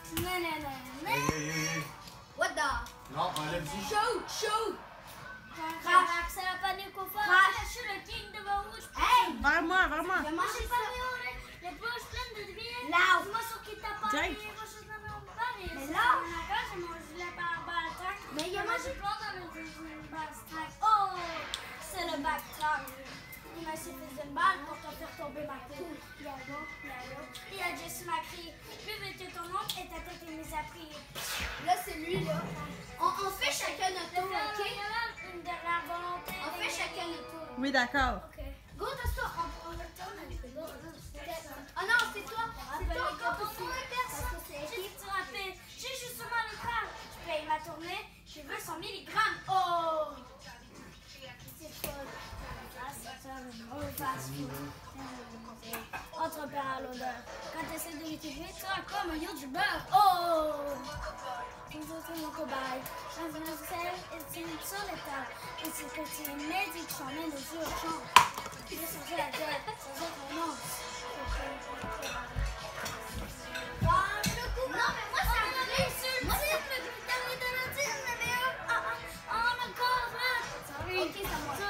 Hey. What the? Non, enlève-y. Shoot! Crash, c'est la panique au fort. Je suis le king de Barouche. Hey! Vers moi. Je vais Moi, manger j'ai ça. pas vu les poches pleines de billets. Là. Dis-moi sur qui t'a parlé. Jack. Moi, je suis dans mon bar. Mais là. J'ai mon gilet par backtrack. Mais il y a moi, j'ai plein dans le backtrack. Oh, c'est le backtrack. Il m'a suffi d'une balle pour te faire tomber ma couille. Yalo. Il a Jesse m'a crié. Plus vite que ton nom et ta tête est mise à prier. Là, c'est lui, là. On fait chacun notre tour, OK? Une dernière volonté. On fait chacun notre tour. Oui, d'accord. Ok. Go, Tosto. On retourne avec le gars. Oh non, c'est toi. C'est toi contre moi, personne. J'ai dit tu rappelles, j'ai justement le crâne. Je paye ma tournée, je veux 100 mg. Oh! C'est pas entrepère à l'odeur. Quand tu essaies de l'utiliser, tu as comme un yacht du beurre. Oh! C'est mon cobaye. Dans une selle, il tient sur le table. Et c'est que tu es médic, je t'emmène aux yeux au champ. Je vais changer la tête, changer ton nom. Non, mais moi, ça me plaît. Moi, ça me plaît. Ok, c'est moi.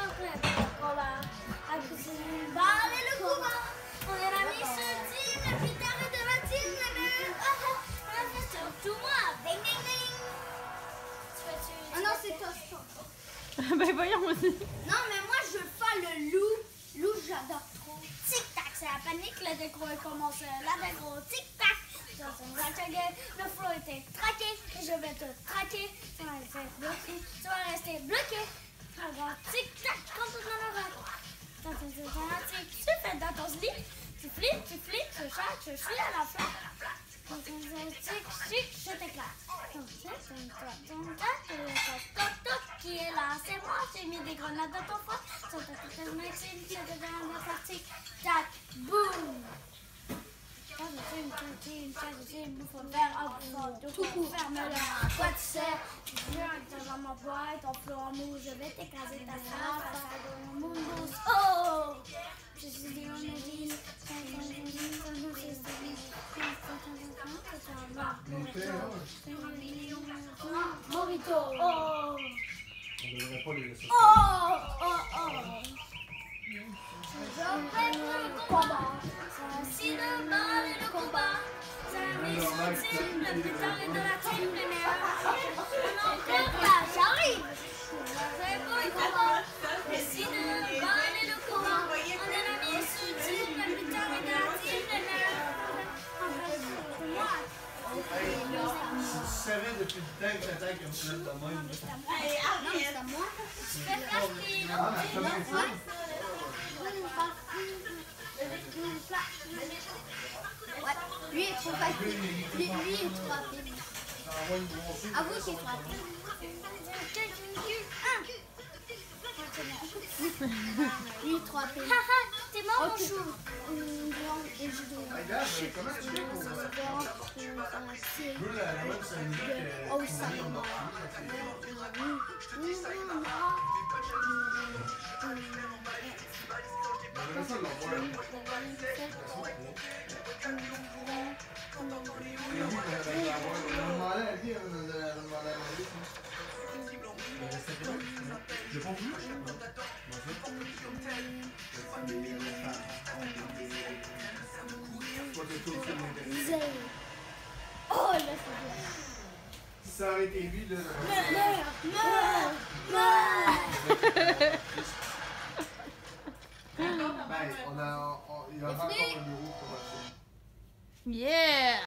On est la mise team, le plus tard de la team, le meilleur. On fait surtout moi. Ding, ding, ding. Ah non, c'est Tosto. Ben voyons aussi. Non, mais moi, je veux faire le loup. Loup, j'adore trop. Tic-tac, c'est la panique, le décro commence. La décro, tic-tac. Le flow était traqué et je vais te traquer. Tu vas rester bloqué. Tu vas rester bloqué. Alors, tic-tac, quand tout le monde tu fais dans ton slip, tu flippes, tu chattes, tu suis à la fin. Tic, je t'éclate. Qui est là, c'est moi, j'ai mis des grenades dans ton foie. Sur ta tête, je m'excite, je te donne la partie. Tac, boum. Il faut faire un peu tout coup, ferme-le. Quoi tu sais, tu viens dans ma boîte, on peut en mou, je vais t'écraser ta face, mon mousse. Oh! Je suis dit, on a dit, Morito. Oh! On devrait pas les laisser. Je fais le combat, c'est si le bal et le combat. C'est la mission team, le plus tard et de la team, les meilleurs. On encore là, j'arrive. C'est beau le combat, c'est si le bal et le combat. On est la mission team, le plus tard et de la team, les meilleurs. Si tu savais depuis le temps que t'attaques comme ça de même. Non, mais c'est à moi. Je fais partie. Ah, mais comme ça. Ouais, lui est trop facile. Lui est trop rapide. Avoue qu'il est trop rapide. Lui est trop rapide. Haha, t'es mort mon Ok. chou. Regarde, comment tu fais pour Je veux la même samedi Oh, ça va. J'aimerais ça l'avoir. J'ai pas voulu. Oh, là, c'est bien. Si ça aurait été lui, là. Ben, il va faire encore un bureau pour passer. Yeah!